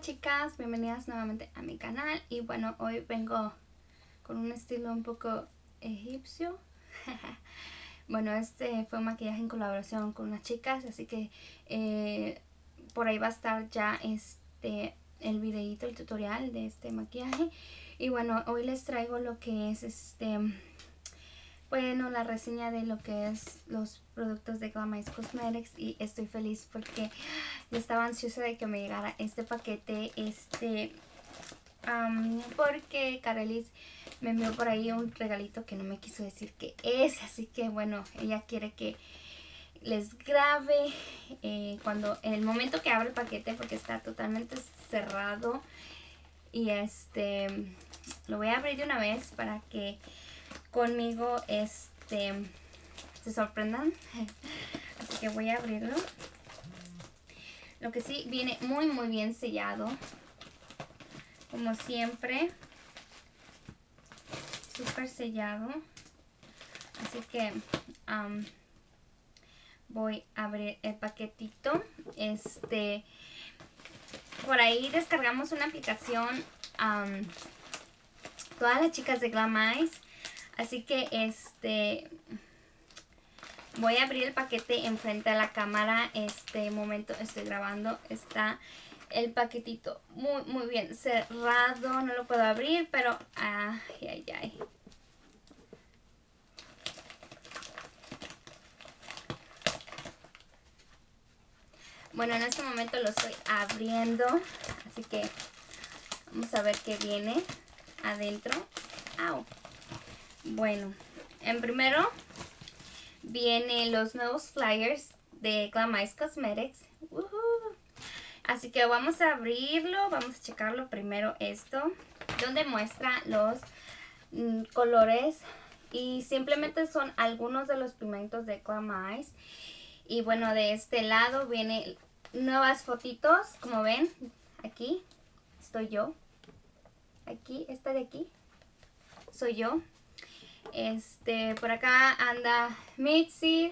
chicas, bienvenidas nuevamente a mi canal. Y bueno, hoy vengo con un estilo un poco egipcio. Bueno, este fue un maquillaje en colaboración con unas chicas, así que por ahí va a estar ya el videito, el tutorial de este maquillaje. Y bueno, hoy les traigo lo que es bueno, la reseña de lo que es los productos de Glam Eyes Cosmetics. Y estoy feliz porque yo estaba ansiosa de que me llegara este paquete, porque Carelis me envió por ahí un regalito que no me quiso decir qué es, así que bueno, ella quiere que les grabe en el momento que abra el paquete, porque está totalmente cerrado. Y lo voy a abrir de una vez para que conmigo se sorprendan. Así que voy a abrirlo. Lo que sí, viene muy muy bien sellado, como siempre, súper sellado. Así que voy a abrir el paquetito. Por ahí descargamos una aplicación, todas las chicas de Glam Eyes. Así que voy a abrir el paquete enfrente a la cámara. Momento estoy grabando. Está el paquetito muy muy bien cerrado. No lo puedo abrir, pero ay. Bueno, en este momento lo estoy abriendo. Así que vamos a ver qué viene adentro. ¡Au! Bueno, en primero vienen los nuevos flyers de Glam Eyes Cosmetics. Así que vamos a abrirlo, vamos a checarlo primero esto, donde muestra los colores y simplemente son algunos de los pigmentos de Glam Eyes. Y bueno, de este lado viene nuevas fotitos, como ven, aquí estoy yo, aquí, esta de aquí, soy yo. Por acá anda Mitzi,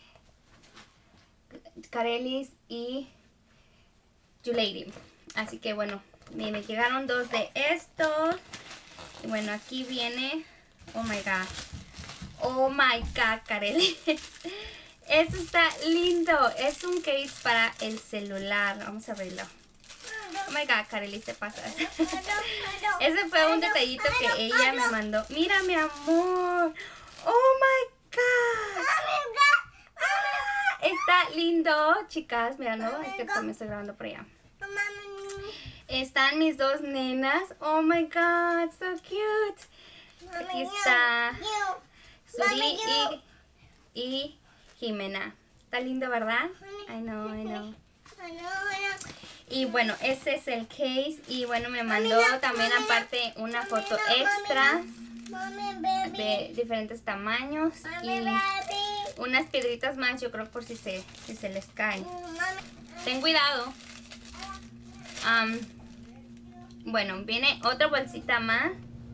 Carelis y Julady. Así que bueno, me llegaron dos de estos. Y bueno, aquí viene, oh my god, Carelis. Esto está lindo, es un case para el celular. Vamos a abrirlo. Oh my god, Carelis, te pasas. Ese fue un detallito que ella me mandó. Mira, mi amor. Oh my god. Está lindo, chicas. Míralo, es que también estoy grabando por allá. Están mis dos nenas. Oh my god, so cute. Aquí está Suri y Jimena. Está lindo, ¿verdad? I know. Y bueno, ese es el case. Y bueno, me mandó también aparte una foto extra de diferentes tamaños y unas piedritas más, yo creo, por si se les cae. Ten cuidado. Bueno, viene otra bolsita más.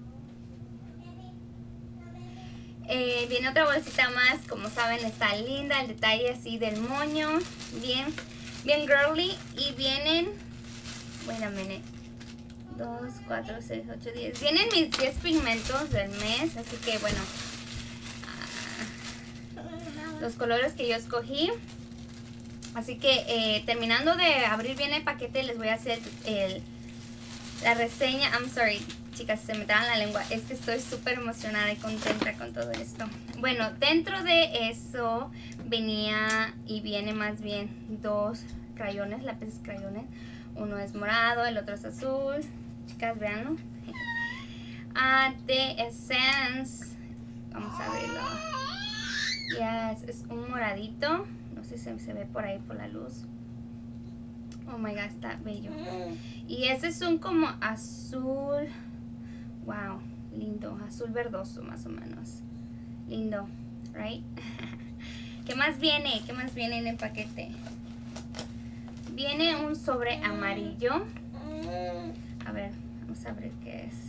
Viene otra bolsita más. Como saben, está linda el detalle así del moño, bien girly. Y vienen, bueno, 2, 4, 6, 8, 10. Vienen mis 10 pigmentos del mes. Así que bueno, los colores que yo escogí. Así que terminando de abrir bien el paquete, les voy a hacer la reseña. I'm sorry, chicas, se me traba la lengua. Es que estoy súper emocionada y contenta con todo esto. Bueno, dentro de eso viene más bien dos crayones, lápices crayones. Uno es morado, el otro es azul. Chicas, véanlo. The Essence. Vamos a verlo. Yes, es un moradito. No sé si se ve por ahí por la luz. Oh my god, está bello. Y ese es un como azul. Wow, lindo. Azul verdoso más o menos. Lindo, right? ¿Qué más viene? ¿Qué más viene en el paquete? Viene un sobre amarillo. A ver, vamos a ver qué es.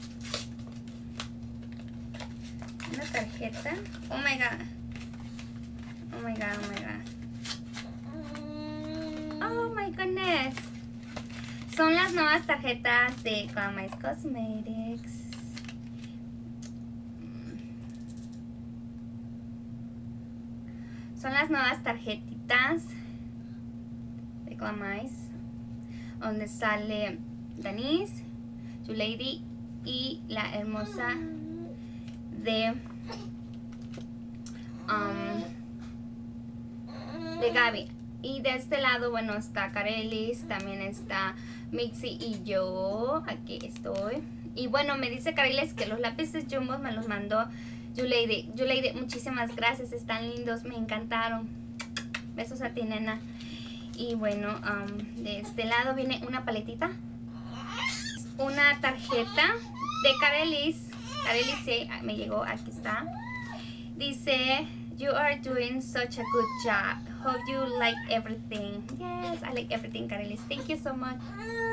Una tarjeta. Oh my god. Oh my god. Oh my goodness. son las nuevas tarjetas de Glam Eyes Cosmetics. Son las nuevas tarjetitas de Glam Eyes, donde sale Denise, Julady y la hermosa de Gaby. Y de este lado, bueno, está Carelis, también está Mixi y yo. Aquí estoy. Y bueno, me dice Carelis que los lápices Jumbo me los mandó Julady. Julady, muchísimas gracias, están lindos, me encantaron. Besos a ti, nena. Y bueno, de este lado viene una paletita, una tarjeta de Carelis. Carelis, sí, me llegó, aquí está. Dice, you are doing such a good job. Hope you like everything. Yes, I like everything, Carelis. Thank you so much.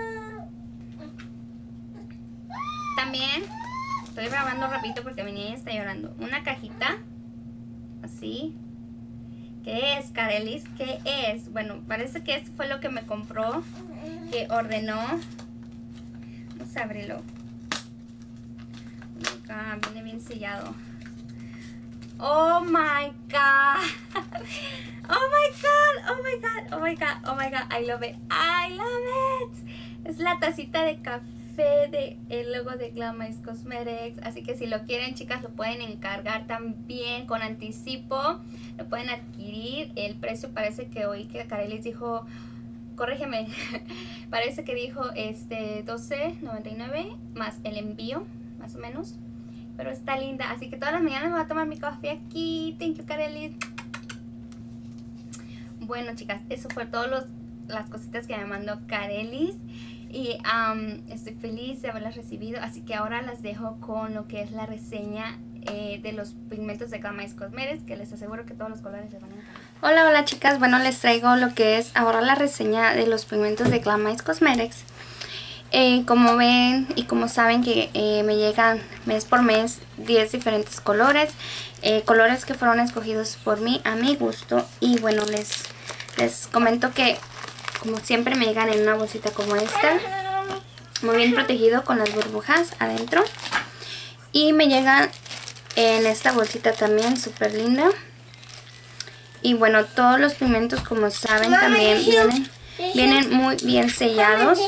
También estoy grabando rapidito porque mi niña está llorando. Una cajita así. ¿Qué es, Carelis? ¿Qué es? Bueno, parece que esto fue lo que me compró, que ordenó. Vamos a abrirlo. Acá viene bien sellado. Oh my god. Oh my god. Oh my god. Oh my god. Oh my god. I love it. I love it. Es la tacita de café de el logo de Glam Eyes Cosmetics. Así que si lo quieren, chicas, lo pueden encargar también con anticipo. Lo pueden adquirir. El precio parece que oí que Carelis dijo, corrígeme, parece que dijo $12.99 más el envío, más o menos. Pero está linda, así que todas las mañanas me voy a tomar mi café aquí. Thank you, Carelis. Bueno, chicas, eso fue todas las cositas que me mandó Carelis. Y estoy feliz de haberlas recibido. Así que ahora las dejo con lo que es la reseña de los pigmentos de Glam Eyes Cosmetics, que les aseguro que todos los colores les van a encantar. Hola, hola, chicas. Bueno, les traigo lo que es ahora la reseña de los pigmentos de Glam Eyes Cosmetics. Como ven y como saben que me llegan mes por mes 10 diferentes colores, colores que fueron escogidos por mí a mi gusto. Y bueno, les comento que como siempre me llegan en una bolsita como esta, muy bien protegido con las burbujas adentro. Y me llegan en esta bolsita también súper linda. Y bueno, todos los pigmentos, como saben, también vienen muy bien sellados.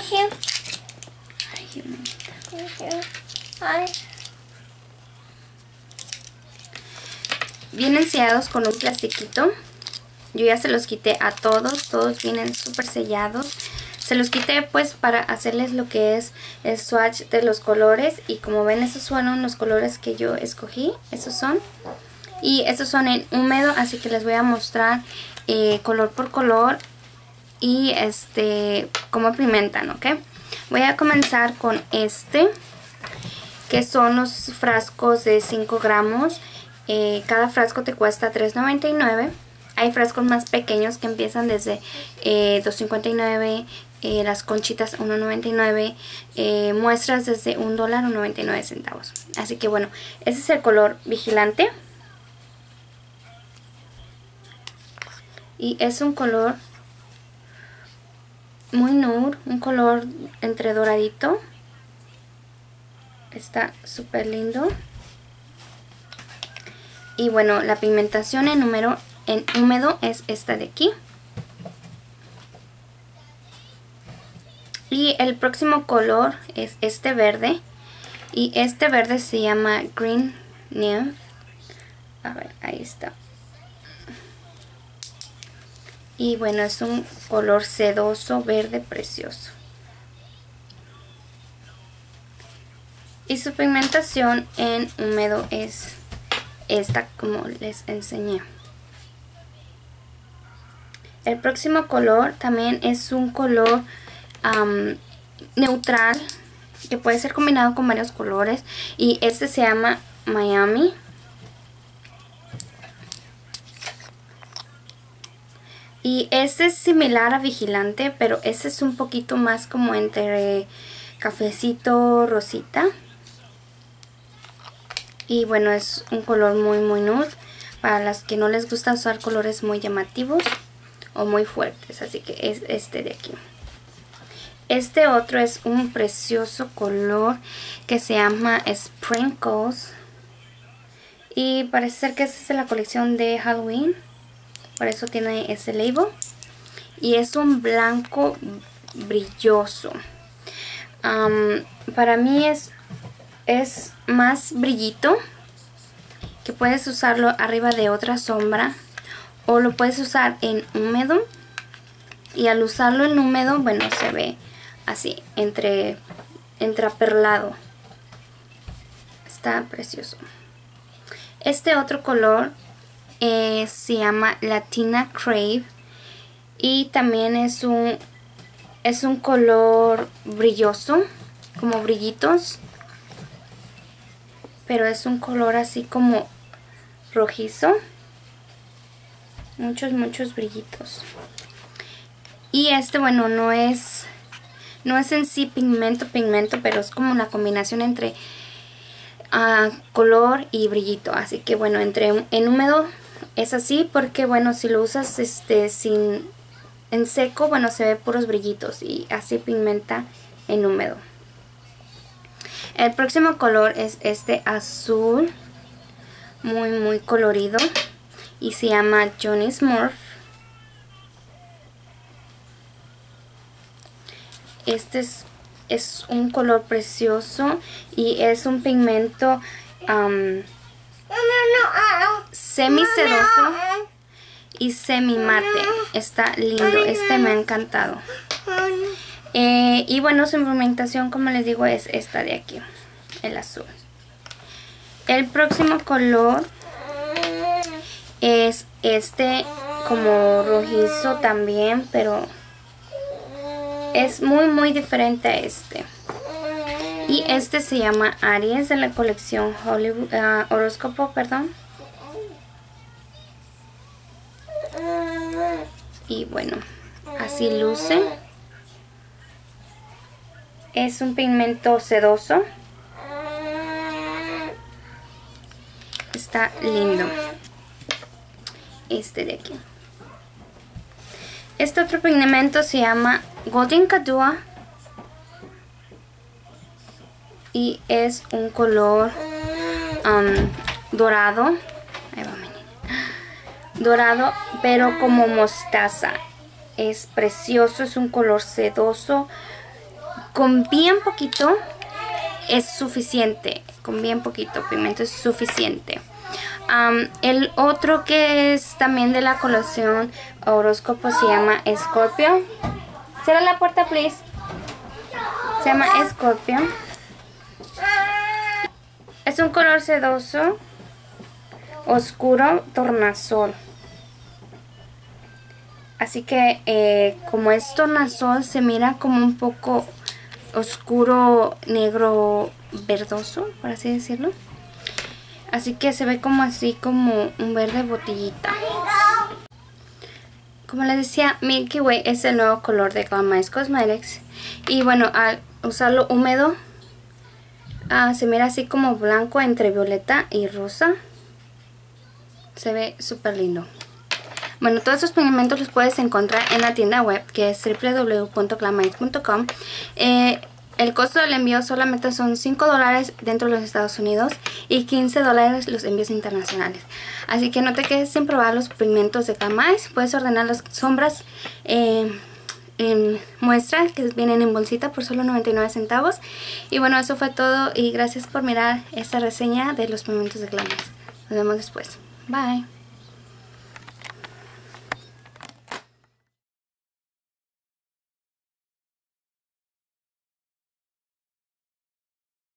Vienen sellados con un plastiquito. Yo ya se los quité a todos vienen súper sellados. Se los quité pues para hacerles lo que es el swatch de los colores. Y como ven, esos fueron los colores que yo escogí. Esos son. Y estos son en húmedo, así que les voy a mostrar color por color y cómo pigmentan, ¿ok? Voy a comenzar con que son los frascos de 5 gramos. Cada frasco te cuesta $3.99. Hay frascos más pequeños que empiezan desde $2.59, las conchitas $1.99, muestras desde $1.99. Así que bueno, ese es el color Vigilante. Y es un color muy nude, un color entre doradito. Está súper lindo. Y bueno, la pigmentación en húmedo es esta de aquí. Y el próximo color es este verde. Y este verde se llama Green Nymph. A ver, ahí está. Y bueno, es un color sedoso, verde, precioso. Y su pigmentación en húmedo es esta, como les enseñé. El próximo color también es un color neutral, que puede ser combinado con varios colores. Y este se llama Miami. Y este es similar a Vigilante, pero este es un poquito más como entre cafecito, rosita. Y bueno, es un color muy nude para las que no les gusta usar colores muy llamativos o muy fuertes. Así que es este de aquí. Este otro es un precioso color que se llama Sprinkles. Y parece ser que esta es de la colección de Halloween. Por eso tiene ese label. Y es un blanco brilloso. Para mí es más brillito. Que puedes usarlo arriba de otra sombra. O lo puedes usar en húmedo. Y al usarlo en húmedo, bueno, se ve así, entreaperlado. Está precioso. Este otro color se llama Latina Crave. Y también es un color brilloso, como brillitos. Pero es un color así como rojizo. Muchos brillitos. Y este, bueno, no es en sí pigmento, pero es como una combinación entre color y brillito. Así que bueno, en húmedo es así porque bueno, si lo usas en seco, bueno, se ve puros brillitos y así pigmenta en húmedo. El próximo color es este azul, muy colorido y se llama Johnny Smurf. Este es un color precioso y es un pigmento semi sedoso y semi mate. Está lindo, este me ha encantado. Y bueno, su pigmentación, como les digo, es esta de aquí, el azul. El próximo color es este como rojizo también, pero es muy diferente a este. Y este se llama Aries, de la colección Hollywood, Horóscopo, perdón. Y bueno, así luce. Es un pigmento sedoso. Está lindo. Este de aquí. Este otro pigmento se llama Golden Kadua. Y es un color dorado. Ahí va, mi niña. Dorado, pero como mostaza. Es precioso, es un color sedoso. Con bien poquito es suficiente. Con bien poquito pigmento es suficiente. El otro que es también de la colección Horóscopo se llama Scorpio. Cierra la puerta, please. Se llama Scorpio. Es un color sedoso, oscuro, tornasol. Así que como es tornasol, se mira como un poco oscuro, negro, verdoso, por así decirlo. Así que se ve como así, como un verde botellita. Como les decía, Milky Way es el nuevo color de Glammise Cosmetics. Y bueno, al usarlo húmedo, se mira así como blanco entre violeta y rosa. Se ve súper lindo. Bueno, todos estos pigmentos los puedes encontrar en la tienda web, que es www.glammise.com. El costo del envío solamente son $5 dentro de los Estados Unidos y $15 los envíos internacionales. Así que no te quedes sin probar los pigmentos de Glammise. Puedes ordenar las sombras en muestra, que vienen en bolsita por solo 99 centavos. Y bueno, eso fue todo y gracias por mirar esta reseña de los pigmentos de Glammise. Nos vemos después. Bye.